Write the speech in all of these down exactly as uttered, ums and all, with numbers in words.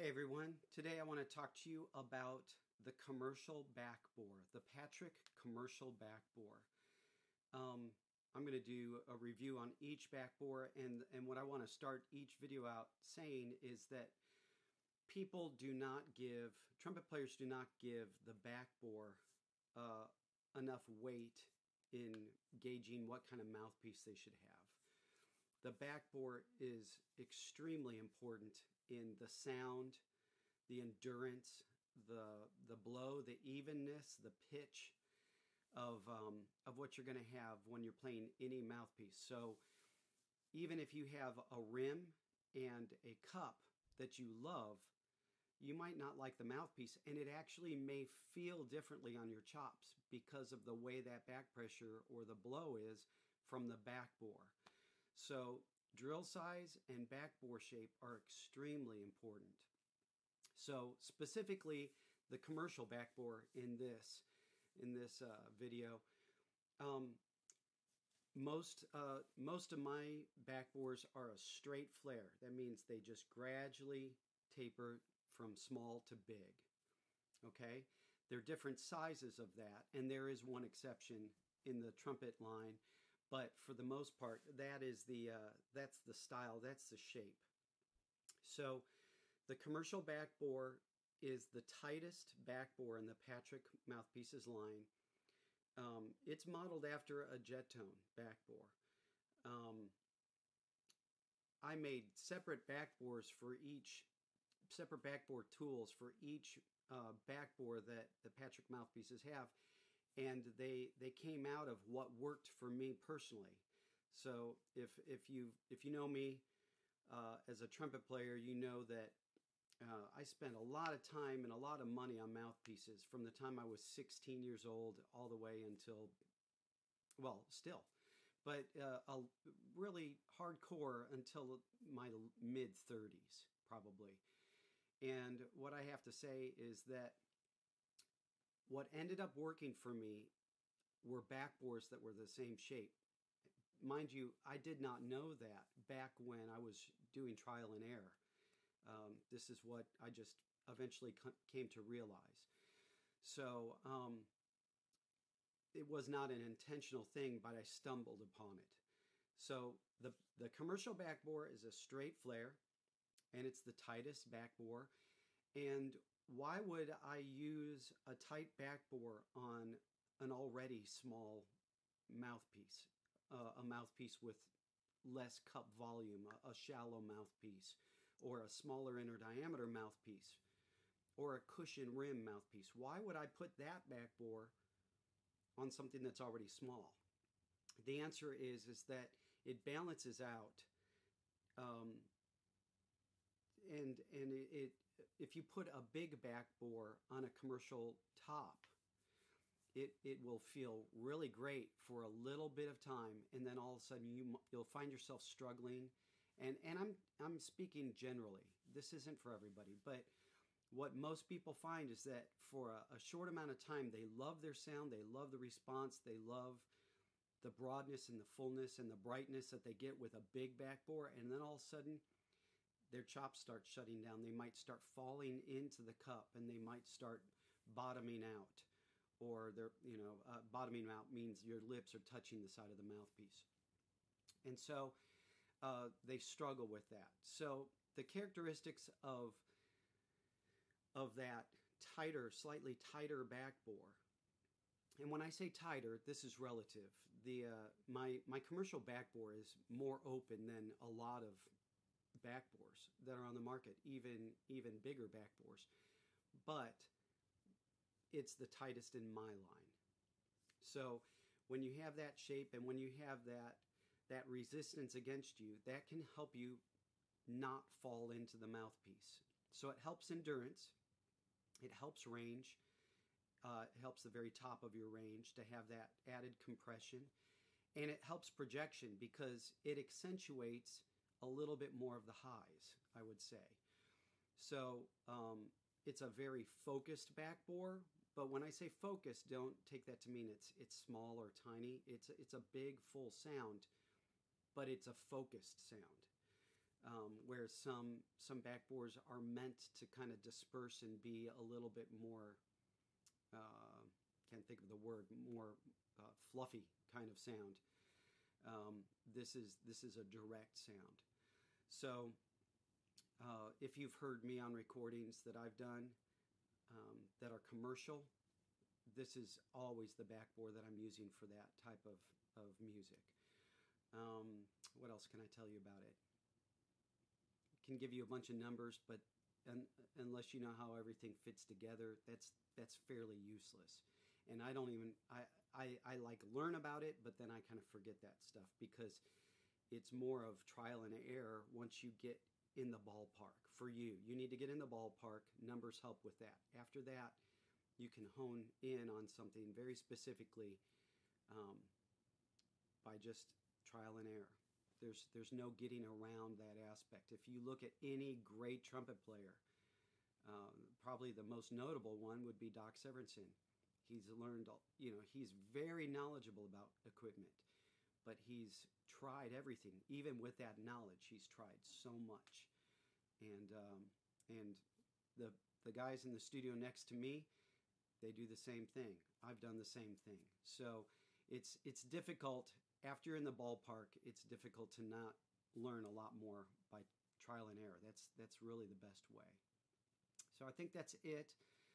Hey everyone, today I want to talk to you about the commercial back bore, the Patrick commercial back bore. Um, I'm going to do a review on each back bore, and, and what I want to start each video out saying is that people do not give, trumpet players do not give the back bore uh, enough weight in gauging what kind of mouthpiece they should have. The back bore is extremely important in the sound, the endurance, the the blow, the evenness, the pitch of um, of what you're going to have when you're playing any mouthpiece. So even if you have a rim and a cup that you love, you might not like the mouthpiece, and it actually may feel differently on your chops because of the way that back pressure or the blow is from the back bore. So drill size and back bore shape are extremely important. So specifically, the commercial back bore in this in this uh, video, um, most uh, most of my back bores are a straight flare. That means they just gradually taper from small to big. Okay, there are different sizes of that, and there is one exception in the trumpet line. But for the most part, that is the uh, that's the style, that's the shape. So the commercial back bore is the tightest back bore in the Patrick Mouthpieces line. Um, it's modeled after a jet tone back bore. Um, I made separate back bores for each, separate back bore tools for each uh, back bore that the Patrick Mouthpieces have. And they they came out of what worked for me personally. So if if you if you know me uh, as a trumpet player, you know that uh, I spent a lot of time and a lot of money on mouthpieces from the time I was sixteen years old all the way until, well, still, but uh, a really hardcore until my mid thirties probably. And what I have to say is that what ended up working for me were back bores that were the same shape. Mind you, I did not know that back when I was doing trial and error. Um, this is what I just eventually came to realize. So um, it was not an intentional thing, but I stumbled upon it. So the, the commercial back bore is a straight flare, and it's the tightest back bore. And why would I use a tight back bore on an already small mouthpiece, uh, a mouthpiece with less cup volume, a, a shallow mouthpiece, or a smaller inner diameter mouthpiece, or a cushion rim mouthpiece? Why would I put that back bore on something that's already small? The answer is, is that it balances out, um, and, and it, it if you put a big back bore on a commercial top, it, it will feel really great for a little bit of time, and then all of a sudden you, you'll find yourself struggling. And, and I'm, I'm speaking generally. This isn't for everybody, but what most people find is that for a, a short amount of time, they love their sound, they love the response, they love the broadness and the fullness and the brightness that they get with a big back bore, and then all of a sudden their chops start shutting down. They might start falling into the cup, and they might start bottoming out. Or they're, you know, uh, bottoming out means your lips are touching the side of the mouthpiece. And so uh, they struggle with that. So the characteristics of, of that tighter, slightly tighter back bore, and when I say tighter, this is relative. The uh, my, my commercial back bore is more open than a lot of back bores that are on the market, even even bigger back bores, but it's the tightest in my line. So when you have that shape and when you have that that resistance against you, that can help you not fall into the mouthpiece. So it helps endurance, it helps range, uh, it helps the very top of your range to have that added compression, and it helps projection because it accentuates a little bit more of the highs, I would say. So um, it's a very focused back bore, but when I say focused, don't take that to mean it's it's small or tiny. It's it's a big, full sound, but it's a focused sound. Um, where some some backbores are meant to kind of disperse and be a little bit more, uh, can't think of the word, more uh, fluffy kind of sound. Um, this is this is a direct sound. So uh, if you've heard me on recordings that I've done um, that are commercial, this is always the backbore that I'm using for that type of, of music. Um, what else can I tell you about it? Can give you a bunch of numbers, but un, unless you know how everything fits together, that's that's fairly useless. And I don't even I, I I like learn about it, but then I kind of forget that stuff because it's more of trial and error once you get in the ballpark. For you, you need to get in the ballpark. Numbers help with that. After that, you can hone in on something very specifically um, by just trial and error. There's there's no getting around that aspect. If you look at any great trumpet player, uh, probably the most notable one would be Doc Severinsen. He's learned, you know, he's very knowledgeable about equipment, but he's tried everything. Even with that knowledge, he's tried so much. And um, and the the guys in the studio next to me, they do the same thing. I've done the same thing. So it's it's difficult. After you're in the ballpark, it's difficult to not learn a lot more by trial and error. That's that's really the best way. So I think that's it.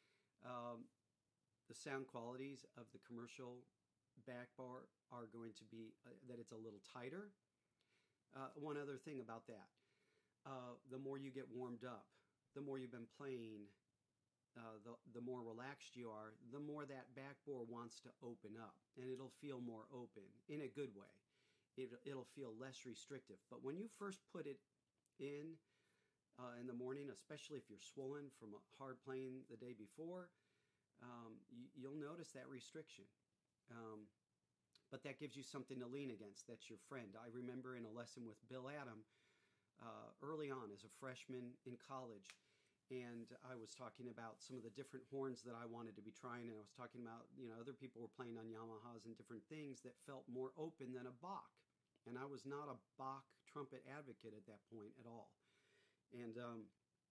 Um, the sound qualities of the commercial back bar are going to be uh, that it's a little tighter. Uh, one other thing about that, uh, the more you get warmed up, the more you've been playing, Uh, the, the more relaxed you are, the more that backbore wants to open up, and it'll feel more open in a good way. It, it'll feel less restrictive. But when you first put it in uh, in the morning, especially if you're swollen from hard playing the day before, um, you, you'll notice that restriction. Um, but that gives you something to lean against. That's your friend. I remember in a lesson with Bill Adam uh, early on as a freshman in college, and I was talking about some of the different horns that I wanted to be trying, and I was talking about, you know, other people were playing on Yamahas and different things that felt more open than a Bach, and I was not a Bach trumpet advocate at that point at all. And um,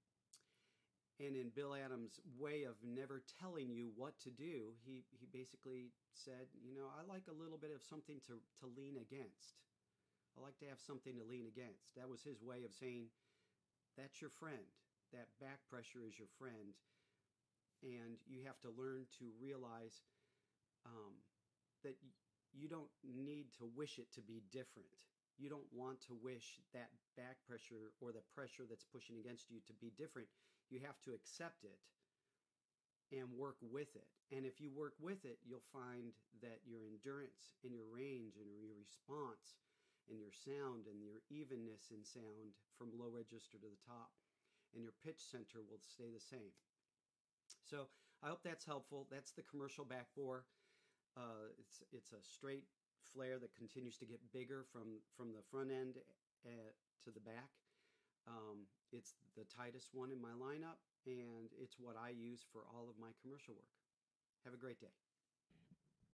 and in Bill Adams' way of never telling you what to do, he he basically said, you know, I like a little bit of something to to lean against. I like to have something to lean against. That was his way of saying, that's your friend. That back pressure is your friend, and you have to learn to realize um, that y- you don't need to wish it to be different. You don't want to wish that back pressure or the pressure that's pushing against you to be different. You have to accept it and work with it. And if you work with it, you'll find that your endurance and your range and your response and your sound and your evenness in sound from low register to the top and your pitch center will stay the same. So I hope that's helpful. That's the commercial backbore. Uh, it's it's a straight flare that continues to get bigger from, from the front end uh, to the back. Um, it's the tightest one in my lineup, and it's what I use for all of my commercial work. Have a great day.